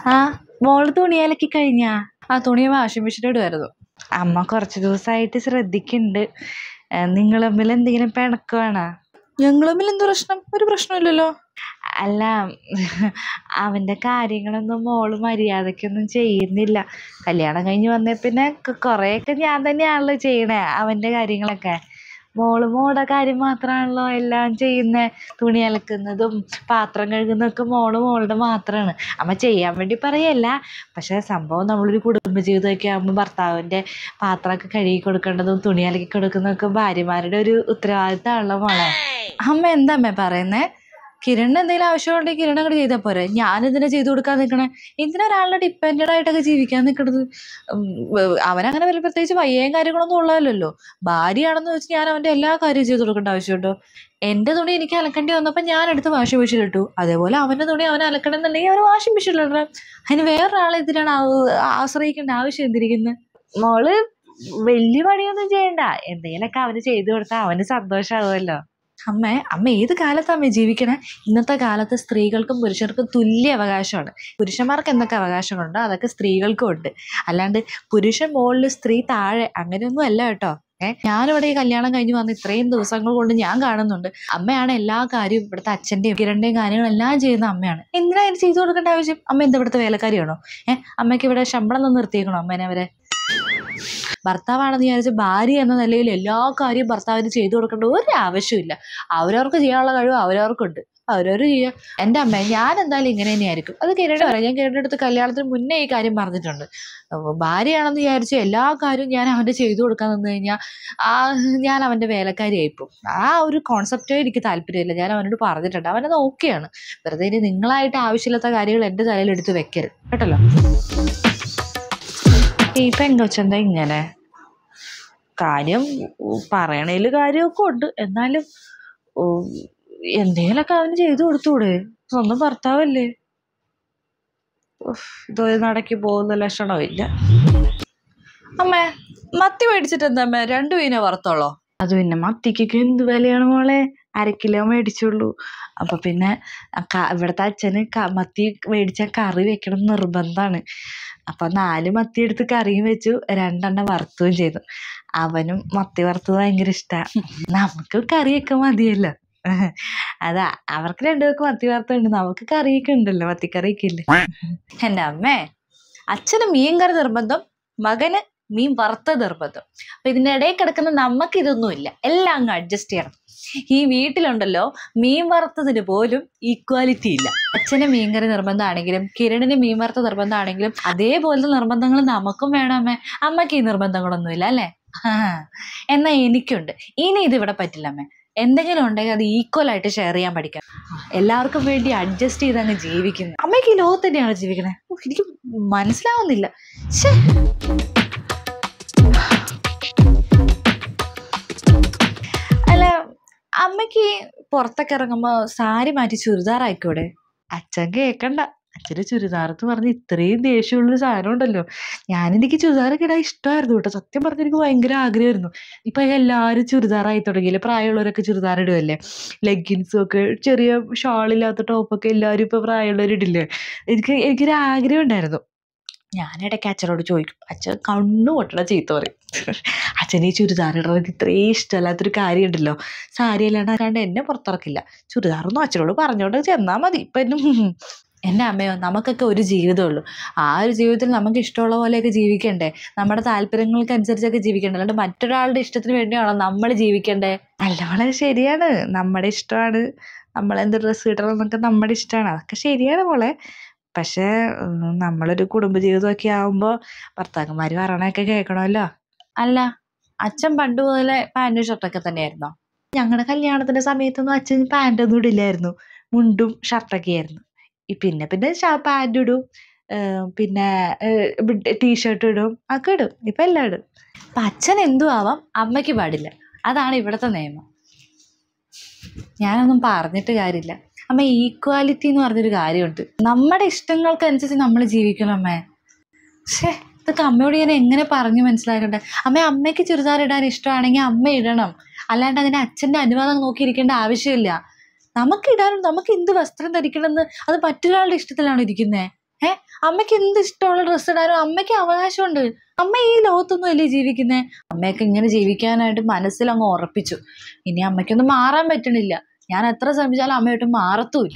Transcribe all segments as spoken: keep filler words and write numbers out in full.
ആ മോള് തുണി അലക്കി കഴിഞ്ഞാ? ആ തുണി വാഷിംഗ് മെഷീനിൽ ഇടുമായിരുന്നു. അമ്മ കുറച്ച് ദിവസമായിട്ട് ശ്രദ്ധിക്കുന്നുണ്ട്. നിങ്ങൾ തമ്മിൽ എന്തെങ്കിലും പിണക്കമാണോ? ഞങ്ങൾ തമ്മിൽ എന്ത് പ്രശ്നം? ഒരു പ്രശ്നമില്ലല്ലോ. അല്ല, അവന്റെ കാര്യങ്ങളൊന്നും മോള് മര്യാദക്കൊന്നും ചെയ്യുന്നില്ല. കല്യാണം കഴിഞ്ഞ് വന്നേ പിന്നെ കൊറേയൊക്കെ ഞാൻ തന്നെയാണല്ലോ ചെയ്യണേ അവന്റെ കാര്യങ്ങളൊക്കെ. മോള് മോളുടെ കാര്യം മാത്രമാണല്ലോ എല്ലാം ചെയ്യുന്നേ. തുണി അലക്കുന്നതും പാത്രം കഴുകുന്നതൊക്കെ മോള് മോളുടെ മാത്രമാണ്. അമ്മ ചെയ്യാൻ വേണ്ടി പറയല്ല, പക്ഷെ സംഭവം നമ്മളൊരു കുടുംബജീവിതമൊക്കെ ആകുമ്പോൾ ഭർത്താവിന്റെ പാത്രമൊക്കെ കഴുകി കൊടുക്കേണ്ടതും തുണി അലക്കി കൊടുക്കുന്നതൊക്കെ ഭാര്യമാരുടെ ഒരു ഉത്തരവാദിത്തമാണല്ലോ മോളെ. അമ്മ എന്താ അമ്മ പറയുന്നേ? കിരണിന് എന്തെങ്കിലും ആവശ്യമുണ്ടെങ്കിൽ കിരൺ അങ്ങോട്ട് ചെയ്താൽ പോരെ. ഞാനിതിനെ ചെയ്തു കൊടുക്കാൻ നിൽക്കണേ? എന്തിനാ ഒരാളുടെ ഡിപ്പെൻഡഡ് ആയിട്ടൊക്കെ ജീവിക്കാൻ നിൽക്കണത്? അവനങ്ങനെ വലിയ പ്രത്യേകിച്ച് വയ്യയും കാര്യങ്ങളൊന്നും ഉള്ളതല്ലോ. ഭാര്യയാണെന്ന് വെച്ച് ഞാൻ അവന്റെ എല്ലാ കാര്യവും ചെയ്തു കൊടുക്കേണ്ട ആവശ്യമുണ്ടോ? എന്റെ തുണി എനിക്ക് അലക്കേണ്ടി വന്നപ്പോൾ ഞാൻ എടുത്ത് വാഷിംഗ് മെഷീനിൽ ഇട്ടു. അതേപോലെ അവന്റെ തുണി അവൻ അലക്കണം എന്നുണ്ടെങ്കിൽ അവൻ വാഷിംഗ് മെഷീനിൽ ഇടണം. അതിന് വേറൊരാളെ എന്തിനാണ് ആശ്രയിക്കേണ്ട ആവശ്യം എന്തിരിക്കുന്നത്? മോള് വലിയ പണിയൊന്നും ചെയ്യണ്ട. എന്തെങ്കിലുമൊക്കെ അവന് ചെയ്തു കൊടുത്താൽ അവന് സന്തോഷമാകുമല്ലോ. അമ്മ അമ്മ ഏത് കാലത്താണ് അമ്മ ജീവിക്കണേ? ഇന്നത്തെ കാലത്ത് സ്ത്രീകൾക്കും പുരുഷർക്കും തുല്യ അവകാശമാണ്. പുരുഷന്മാർക്ക് എന്തൊക്കെ അവകാശങ്ങളുണ്ടോ അതൊക്കെ സ്ത്രീകൾക്കും ഉണ്ട്. അല്ലാണ്ട് പുരുഷൻ മുകളിൽ സ്ത്രീ താഴെ അങ്ങനെയൊന്നും അല്ല കേട്ടോ. ഏഹ് ഞാനിവിടെ ഈ കല്യാണം കഴിഞ്ഞ് വന്ന് ഇത്രയും ദിവസങ്ങൾ കൊണ്ട് ഞാൻ കാണുന്നുണ്ട്, അമ്മയാണ് എല്ലാ കാര്യവും ഇവിടുത്തെ അച്ഛൻ്റെയും കിരണിൻ്റെയും കാര്യങ്ങളെല്ലാം ചെയ്യുന്ന അമ്മയാണ്. എന്തിനാ ഇത് ചെയ്തു കൊടുക്കേണ്ട ആവശ്യം? അമ്മ എന്താ ഇവിടുത്തെ വേലക്കാരിയാണോ? ഏഹ് അമ്മയ്ക്ക് ഇവിടെ ശമ്പളം നിന്ന് നിർത്തിയേക്കണോ അമ്മേനെ അവരെ? ഭർത്താവാണെന്ന് വിചാരിച്ച് ഭാര്യ എന്ന നിലയിൽ എല്ലാ കാര്യവും ഭർത്താവിന് ചെയ്തു കൊടുക്കേണ്ട ഒരു ആവശ്യമില്ല. അവരവർക്ക് ചെയ്യാനുള്ള കഴിവ് അവരവർക്കുണ്ട്, അവരവർ ചെയ്യുക. എൻ്റെ അമ്മ ഞാൻ എന്തായാലും ഇങ്ങനെ തന്നെയായിരിക്കും. അത് കിരണ് പറയാം. ഞാൻ കിരണിൻ്റെ അടുത്ത് കല്യാണത്തിന് മുന്നേ ഈ കാര്യം പറഞ്ഞിട്ടുണ്ട്. ഭാര്യയാണെന്ന് വിചാരിച്ച് എല്ലാ കാര്യവും ഞാൻ അവൻ്റെ ചെയ്തു കൊടുക്കാൻ നിന്ന് കഴിഞ്ഞാൽ ആ ഞാൻ അവൻ്റെ വേലക്കാരിയായിപ്പോൾ. ആ ഒരു കോൺസെപ്റ്റേ എനിക്ക് താല്പര്യമില്ല. ഞാൻ അവനോട് പറഞ്ഞിട്ടുണ്ട്. അവനത് ഓക്കെയാണ്. വെറുതെ ഇനി നിങ്ങളായിട്ട് ആവശ്യമില്ലാത്ത കാര്യങ്ങൾ എൻ്റെ തലയിൽ എടുത്ത് വെക്കരുത് കേട്ടല്ലോ. ഈ പെങ്കൊച്ചെന്താ ഇങ്ങനെ? കാര്യം പറയണേല് കാര്യമൊക്കെ ഉണ്ട്, എന്നാലും എന്തെങ്കിലുമൊക്കെ അവന് ചെയ്തു കൊടുത്തൂടെ? സ്വന്തം ഭർത്താവല്ലേ. ഇതൊരു നടക്കി പോകുന്ന ലക്ഷണമില്ല. അമ്മേ മത്തി മേടിച്ചിട്ട് എന്താ അമ്മേ രണ്ടു മീനെ വറുത്തോളോ? അത് പിന്നെ മത്തിക്കൊക്കെ എന്ത് വിലയാണ് മോളെ? അര കിലോ മേടിച്ചുള്ളൂ. അപ്പൊ പിന്നെ ഇവിടുത്തെ അച്ഛന് മത്തി മേടിച്ചാൽ കറി വെക്കണം നിർബന്ധമാണ്. അപ്പൊ നാല് മത്തി എടുത്ത് കറിയും വെച്ചു, രണ്ടെണ്ണം വറുത്തുകയും ചെയ്തു. അവനും മത്തി വറുത്തത് ഭയങ്കര ഇഷ്ടമാണ്. നമുക്ക് കറിയൊക്കെ മതിയല്ലോ. അതാ അവർക്ക് രണ്ടുപേർക്ക് മത്തി വറുത്തുണ്ട്, നമുക്ക് കറിയൊക്കെ ഉണ്ടല്ലോ, മത്തിക്കറിയൊക്കെ ഇല്ലേ. എൻ്റെ അമ്മേ, അച്ഛന് മീൻ കറി നിർബന്ധം, മകന് മീൻ വറുത്ത നിർബന്ധം. അപ്പൊ ഇതിൻ്റെ ഇടയിൽ കിടക്കുന്ന നമുക്ക് ഇതൊന്നുമില്ല, എല്ലാം അങ്ങ് അഡ്ജസ്റ്റ് ചെയ്യണം. ഈ വീട്ടിലുണ്ടല്ലോ മീൻ വറുത്തതിന് പോലും ഈക്വാലിറ്റി ഇല്ല. അച്ഛന് മീൻകറി നിർബന്ധമാണെങ്കിലും കിരണിന് മീൻ വറുത്ത നിർബന്ധമാണെങ്കിലും അതേപോലത്തെ നിർബന്ധങ്ങൾ നമുക്കും വേണം അമ്മേ. അമ്മയ്ക്ക് ഈ നിർബന്ധങ്ങളൊന്നുമില്ല അല്ലേ? എന്നാൽ എനിക്കുണ്ട്. ഇനി ഇതിവിടെ പറ്റില്ല അമ്മേ. എന്തെങ്കിലും ഉണ്ടെങ്കിൽ അത് ഈക്വൽ ആയിട്ട് ഷെയർ ചെയ്യാൻ പഠിക്കാം. എല്ലാവർക്കും വേണ്ടി അഡ്ജസ്റ്റ് ചെയ്ത് അങ്ങ് ജീവിക്കുന്നത്. അമ്മയ്ക്ക് ഈ ലോകത്ത് തന്നെയാണ് ജീവിക്കണേ. എനിക്ക് മനസ്സിലാവുന്നില്ല. ശേ, അല്ല അമ്മയ്ക്ക് പുറത്തൊക്കെ ഇറങ്ങുമ്പോൾ സാരി മാറ്റി ചുരിദാർ ആയിക്കൂടെ? അച്ഛൻ കേൾക്കണ്ട. അച്ഛന് ചുരിദാർ എന്ന് പറഞ്ഞ് ഇത്രയും ദേഷ്യമുള്ളൊരു സാധനം ഉണ്ടല്ലോ. ഞാനെനിക്ക് ചുരിദാറൊക്കെ ഇടാൻ ഇഷ്ടമായിരുന്നു കേട്ടോ. സത്യം പറഞ്ഞാൽ എനിക്ക് ഭയങ്കര ആഗ്രഹമായിരുന്നു. ഇപ്പൊ എല്ലാവരും ചുരിദാറായി തുടങ്ങിയില്ലേ. പ്രായമുള്ളവരൊക്കെ ചുരിദാർ ഇടുമല്ലേ. ലെഗിൻസും ഒക്കെ ചെറിയ ഷാളില്ലാത്ത ടോപ്പൊക്കെ എല്ലാവരും ഇപ്പൊ പ്രായമുള്ളവർ ഇടില്ലേ. എനിക്ക് എനിക്കൊരു ആഗ്രഹം ഉണ്ടായിരുന്നു. ഞാനിടയ്ക്ക് അച്ഛനോട് ചോദിക്കും. അച്ഛൻ കണ്ണു പൊട്ടണ ചീത്ത പറയും. അച്ഛന് ഈ ചുരിദാർ ഇടുന്നത് ഇത്രയും ഇഷ്ടമല്ലാത്തൊരു കാര്യം ഉണ്ടല്ലോ. സാരി അല്ലാണ്ട് ആരാണ്ട് എന്നെ പുറത്തിറക്കില്ല. ചുരിദാറൊന്നും അച്ഛനോട് പറഞ്ഞോണ്ട് ചെന്നാൽ മതി. ഇപ്പം എന്നും എൻ്റെ അമ്മയോ, നമുക്കൊക്കെ ഒരു ജീവിതമുള്ളൂ. ആ ഒരു ജീവിതത്തിൽ നമുക്ക് ഇഷ്ടമുള്ള പോലെയൊക്കെ ജീവിക്കണ്ടേ? നമ്മുടെ താല്പര്യങ്ങൾക്ക് അനുസരിച്ചൊക്കെ ജീവിക്കണ്ടേ? അല്ലാണ്ട് മറ്റൊരാളുടെ ഇഷ്ടത്തിന് വേണ്ടിയാണോ നമ്മൾ ജീവിക്കണ്ടേ? അല്ല മോളെ, ശരിയാണ്. നമ്മുടെ ഇഷ്ടമാണ് നമ്മളെന്ത് ഡ്രസ്സ് ഇടണം എന്നൊക്കെ നമ്മുടെ ഇഷ്ടമാണ്. അതൊക്കെ ശരിയാണ് മോളെ. പക്ഷേ നമ്മളൊരു കുടുംബജീവിതമൊക്കെ ആകുമ്പോൾ ഭർത്താക്കന്മാർ പറയണൊക്കെ കേൾക്കണമല്ലോ. അല്ല, അച്ഛൻ പണ്ട് മുതലേ പാൻറ്റും ഷർട്ടൊക്കെ തന്നെയായിരുന്നോ? ഞങ്ങളുടെ കല്യാണത്തിൻ്റെ സമയത്തൊന്നും അച്ഛൻ പാൻറ്റൊന്നും ഇടില്ലായിരുന്നു. മുണ്ടും ഷർട്ടൊക്കെ ആയിരുന്നു. പിന്നെ പിന്നെ പാൻറ് ഇടും, പിന്നെ ടീഷർട്ട് ഇടും, ഒക്കെ ഇടും. ഇപ്പം എല്ലാം ഇടും. അപ്പം അച്ഛൻ എന്തും ആവാം, അമ്മയ്ക്ക് പാടില്ല. അതാണ് ഇവിടുത്തെ നിയമം. ഞാനൊന്നും പറഞ്ഞിട്ട് കാര്യമില്ല അമ്മ. ഈക്വാലിറ്റി എന്ന് പറഞ്ഞൊരു കാര്യമുണ്ട്. നമ്മുടെ ഇഷ്ടങ്ങൾക്കനുസരിച്ച് നമ്മൾ ജീവിക്കണം അമ്മേ. പക്ഷേ ഇതൊക്കെ അമ്മയോട് ഞാൻ എങ്ങനെ പറഞ്ഞു മനസ്സിലാക്കണ്ടേ? അമ്മ അമ്മയ്ക്ക് ചുരിദാർ ഇടാൻ ഇഷ്ടമാണെങ്കിൽ അമ്മ ഇടണം. അല്ലാണ്ട് അതിന് അച്ഛൻ്റെ അനുവാദം നോക്കിയിരിക്കേണ്ട ആവശ്യമില്ല. നമുക്ക് ഇടാനും നമുക്ക് എന്ത് വസ്ത്രം ധരിക്കണമെന്ന് അത് മറ്റൊരാളുടെ ഇഷ്ടത്തിലാണ് ഇരിക്കുന്നത്. ഏഹ് അമ്മയ്ക്ക് എന്ത് ഇഷ്ടമുള്ള ഡ്രസ്സ് ഇടാനും അമ്മയ്ക്ക് അവകാശമുണ്ട്. അമ്മ ഈ ലോകത്തൊന്നും അല്ലേ ജീവിക്കുന്നേ. അമ്മയൊക്കെ ഇങ്ങനെ ജീവിക്കാനായിട്ട് മനസ്സിലങ്ങ് ഉറപ്പിച്ചു. ഇനി അമ്മയ്ക്കൊന്നും മാറാൻ പറ്റണില്ല. ഞാൻ എത്ര ശ്രമിച്ചാലും അമ്മയോട്ട് മാറത്തുമില്ല.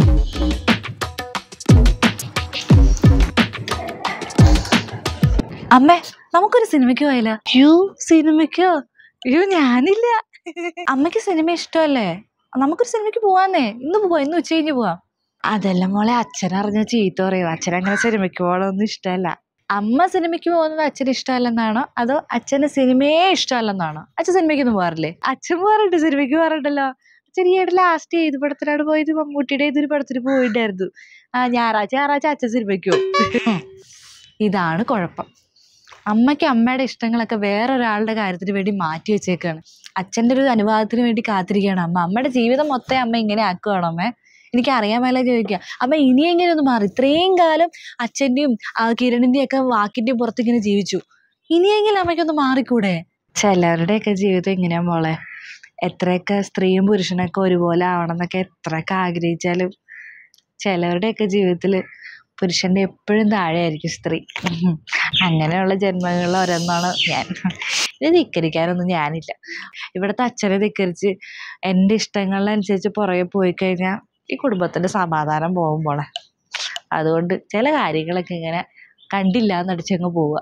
അമ്മേ നമുക്കൊരു സിനിമയ്ക്ക് പോയാലോ? യു സിനിമയ്ക്കോ? അയ്യോ ഞാനില്ല. അമ്മയ്ക്ക് സിനിമ ഇഷ്ടമല്ലേ? നമുക്കൊരു സിനിമയ്ക്ക് പോവാന്നേ. ഇന്ന് പോവാം, ഇന്ന് ഉച്ച കഴിഞ്ഞ് പോവാം. അതെല്ലാം മോളെ അച്ഛനറിഞ്ഞ ചീത്ത പറയും. അച്ഛനങ്ങനെ സിനിമയ്ക്ക് പോകണമെന്നും ഇഷ്ടമല്ല. അമ്മ സിനിമയ്ക്ക് പോകുന്നത് അച്ഛന് ഇഷ്ടമല്ലെന്നാണോ അതോ അച്ഛന് സിനിമയെ ഇഷ്ടമല്ലെന്നാണോ? അച്ഛൻ സിനിമയ്ക്കൊന്നും പോകാറില്ലേ? അച്ഛൻ പോകാറുണ്ട്, സിനിമയ്ക്ക് പോകാറുണ്ടല്ലോ. അച്ഛൻ ഈയിടെ ലാസ്റ്റ് ഏത് പടത്തിനാണ് പോയത്? മമ്മൂട്ടിയുടെ ഏതൊരു പടത്തിന് പോയിട്ടായിരുന്നു. ആ ഞായറാഴ്ച ഞായറാഴ്ച അച്ഛൻ സിനിമയ്ക്ക് പോകും. ഇതാണ് കുഴപ്പം. അമ്മയ്ക്ക് അമ്മയുടെ ഇഷ്ടങ്ങളൊക്കെ വേറൊരാളുടെ കാര്യത്തിന് വേണ്ടി മാറ്റി വെച്ചേക്കാണ്. അച്ഛൻ്റെ ഒരു അനുവാദത്തിന് വേണ്ടി കാത്തിരിക്കുകയാണ് അമ്മ. അമ്മയുടെ ജീവിതം മൊത്തം അമ്മ ഇങ്ങനെ ആക്കുകയാണോ അമ്മേ? എനിക്ക് അറിയാൻ മേലെ ചോദിക്കുക. അമ്മ ഇനിയെങ്കിലും ഒന്ന് മാറി. ഇത്രയും കാലം അച്ഛൻ്റെയും കിരണിൻ്റെയും ഒക്കെ വാക്കിൻ്റെയും പുറത്ത് ഇങ്ങനെ ജീവിച്ചു. ഇനിയെങ്കിലും അമ്മയ്ക്കൊന്ന് മാറിക്കൂടെ? ചിലരുടെയൊക്കെ ജീവിതം ഇങ്ങനെയാ മോളെ. എത്രയൊക്കെ സ്ത്രീയും പുരുഷനൊക്കെ ഒരുപോലെ ആവണം എന്നൊക്കെ എത്രയൊക്കെ ആഗ്രഹിച്ചാലും ചിലരുടെയൊക്കെ ജീവിതത്തിൽ പുരുഷൻ്റെ എപ്പോഴും താഴെയായിരിക്കും സ്ത്രീ. അങ്ങനെയുള്ള ജന്മങ്ങളിൽ ഓരോന്നാണ് ഞാൻ. ഇത് ധിക്കരിക്കാനൊന്നും ഞാനില്ല. ഇവിടുത്തെ അച്ഛനെ ധിക്കരിച്ച് എൻ്റെ ഇഷ്ടങ്ങളിനനുസരിച്ച് പുറകെ പോയി കഴിഞ്ഞാൽ ഈ കുടുംബത്തിൻ്റെ സമാധാനം പോകും പോളെ. അതുകൊണ്ട് ചില കാര്യങ്ങളൊക്കെ ഇങ്ങനെ കണ്ടില്ല എന്നടിച്ചങ്ങ് പോവുക.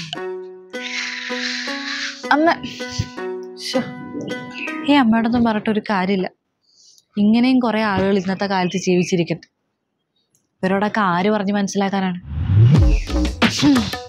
അമ്മ ഈ അമ്മയോടൊന്നും പറഞ്ഞിട്ടൊരു കാര്യമില്ല. ഇങ്ങനെയും കുറേ ആളുകൾ ഇന്നത്തെ കാലത്ത് ജീവിച്ചിരിക്കട്ടെ. ഇവരോടൊക്കെ ആര് പറഞ്ഞ് മനസ്സിലാക്കാനാണ്?